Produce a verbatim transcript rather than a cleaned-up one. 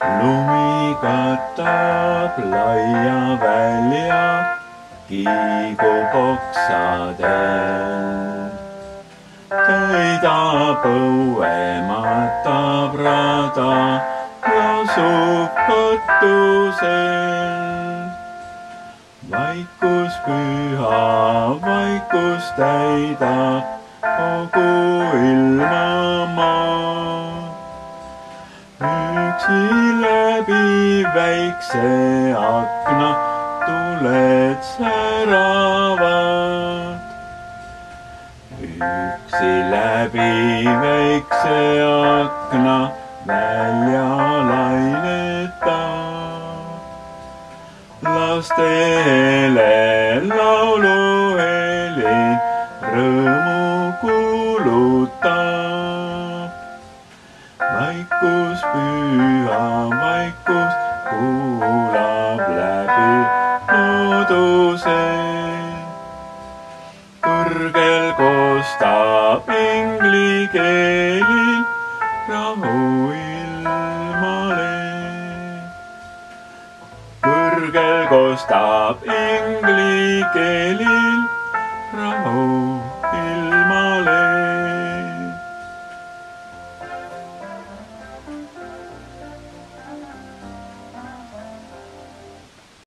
lumi katab laia välja kiigub oksadel. Täidab õue, matab rada ja asub katusel. Vaikus püha, vaikus täidab kogu ilma maa. Üksi läbi väikse akna tuled säravad. Üksi läbi väikse akna välja lainetab. Lastele lauluhelin rõõmu kuulutab. Vaikus püha, vaikus kuulab läbi looduse. Kõrgel kostab inglikeelil rahu ilmale. Kõrgel kostab inglikeelil